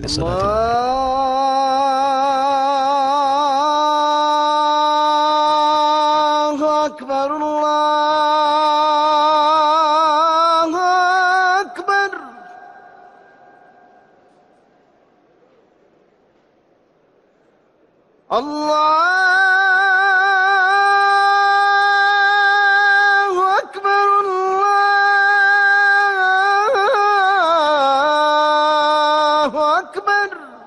لصلاة الله أكبر الله أكبر. الله أكبر الله أكبر.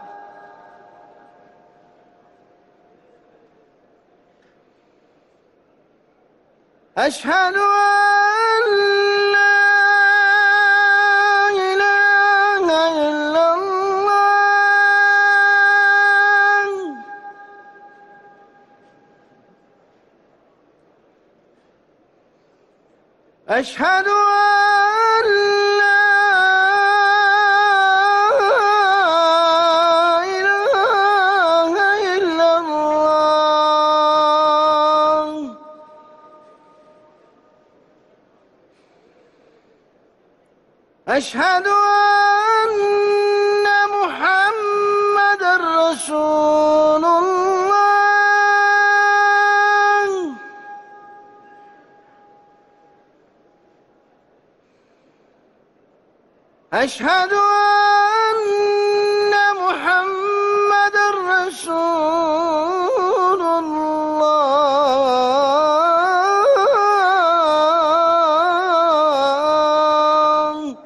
أشهد أن لا إله إلا الله. أشهد أن لا إله إلا الله. أشهد أن محمدًا رسول الله. أشهد أن محمدًا رسول الله.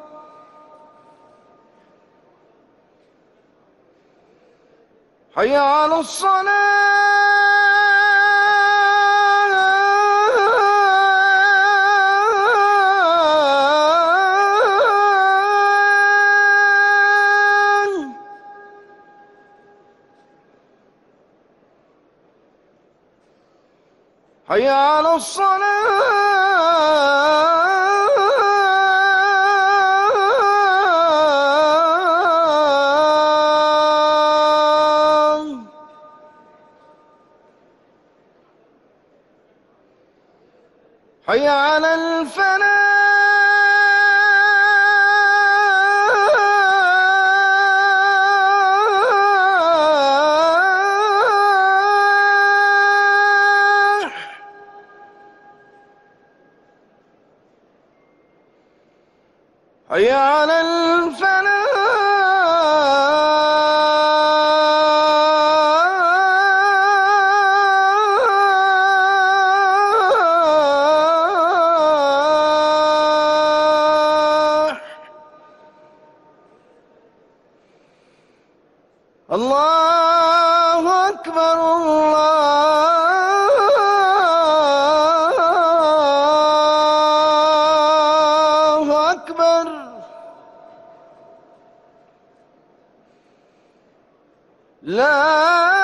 حي على الصلاة. حي على الصلاة. حي على الفلاح. حي على الفلاح. الله أكبر الله أكبر. لا